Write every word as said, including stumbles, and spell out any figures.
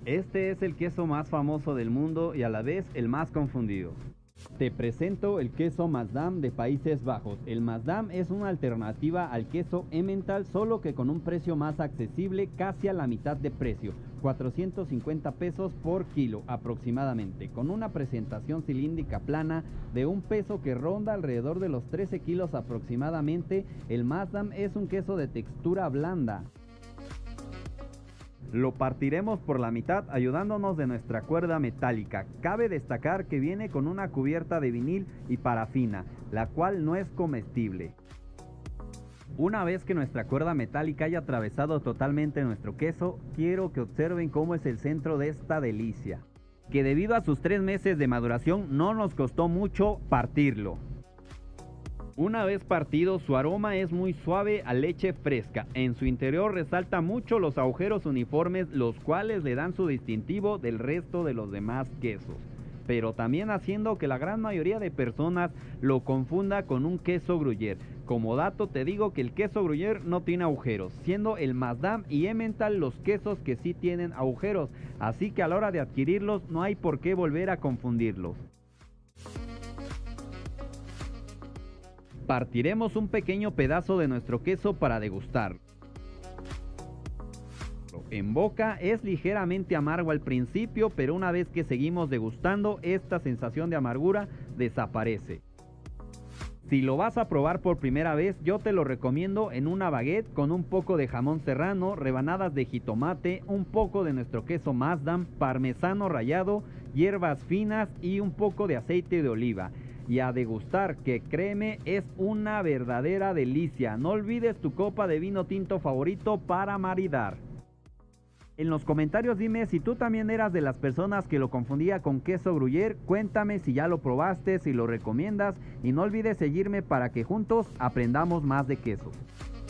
Este es el queso más famoso del mundo y a la vez el más confundido. Te presento el queso Maasdam de Países Bajos. El Maasdam es una alternativa al queso Emmental, solo que con un precio más accesible, casi a la mitad de precio, cuatrocientos cincuenta pesos por kilo aproximadamente, con una presentación cilíndrica plana de un peso que ronda alrededor de los trece kilos aproximadamente. El Maasdam es un queso de textura blanda. Lo partiremos por la mitad ayudándonos de nuestra cuerda metálica. Cabe destacar que viene con una cubierta de vinil y parafina, la cual no es comestible. Una vez que nuestra cuerda metálica haya atravesado totalmente nuestro queso, quiero que observen cómo es el centro de esta delicia, que debido a sus tres meses de maduración no nos costó mucho partirlo. Una vez partido, su aroma es muy suave a leche fresca. En su interior resalta mucho los agujeros uniformes, los cuales le dan su distintivo del resto de los demás quesos, pero también haciendo que la gran mayoría de personas lo confunda con un queso gruyere. Como dato te digo que el queso gruyere no tiene agujeros, siendo el Maasdam y Emmental los quesos que sí tienen agujeros, así que a la hora de adquirirlos no hay por qué volver a confundirlos. Partiremos un pequeño pedazo de nuestro queso para degustar. En boca es ligeramente amargo al principio, pero una vez que seguimos degustando, esta sensación de amargura desaparece. Si lo vas a probar por primera vez, yo te lo recomiendo en una baguette con un poco de jamón serrano, rebanadas de jitomate, un poco de nuestro queso Maasdam, parmesano rallado, hierbas finas y un poco de aceite de oliva. Y a degustar, que créeme, es una verdadera delicia. No olvides tu copa de vino tinto favorito para maridar. En los comentarios dime si tú también eras de las personas que lo confundía con queso gruyere. Cuéntame si ya lo probaste, si lo recomiendas, y no olvides seguirme para que juntos aprendamos más de queso.